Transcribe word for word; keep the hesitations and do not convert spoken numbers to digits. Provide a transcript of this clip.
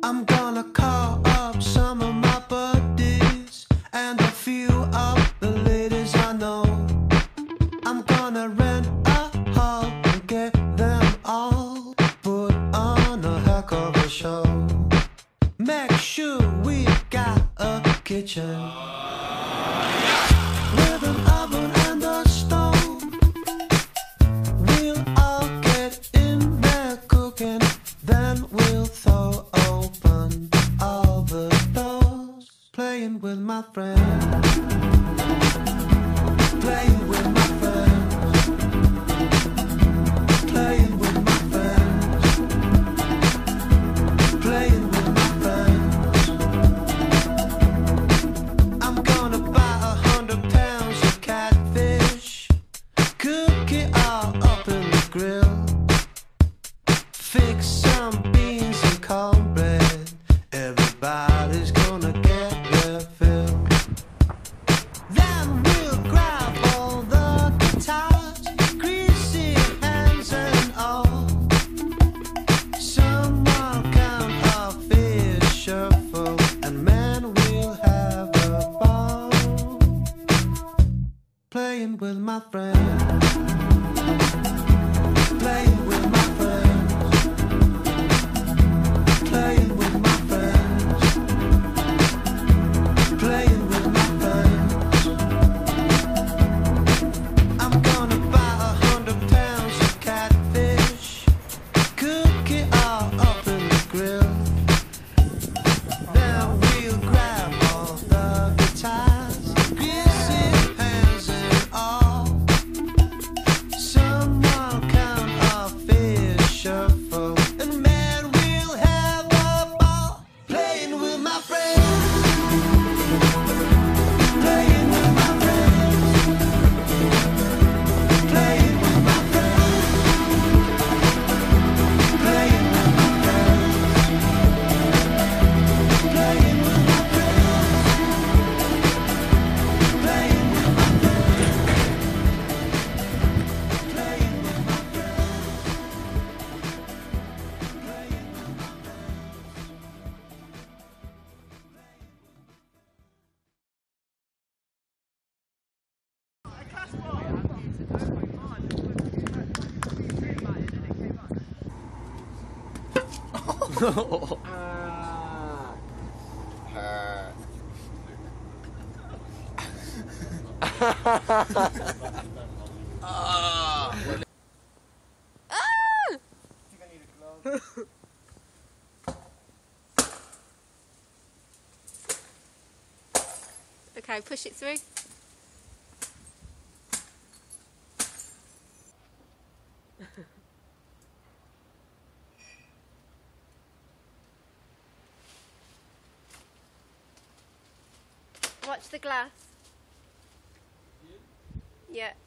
I'm gonna call up some of my buddies and a few of the ladies I know. I'm gonna rent a hall and get them all put on a heck of a show. Make sure we got a kitchen with an oven and a stove. We'll all get in there cooking, then we'll throw open all the doors. Playing with my friends, playing with my friends, playing with my friends, playing with my friends. I'm gonna buy a hundred pounds of catfish, cook it all up in the grill, fix some beans and cornbread. Everybody's gonna get their fill. Then we'll grab all the guitars, greasy hands and all. Someone count our fish shuffle, and man, we'll have a ball. Playing with my friends, playing with my friends, playing with my friends, playing with my friends. I'm gonna buy a hundred pounds of catfish, cook it all up in the grill. Then we'll grab all the guitars, greasy hands and all. Someone count our fish shuffle, and man, we'll have a ball. Playing with my friends, playing with my friends, playing with my friends, playing with my friends, playing with my friends, playing with my friends, playing with my Okay, push it through. Watch the glass. Yeah.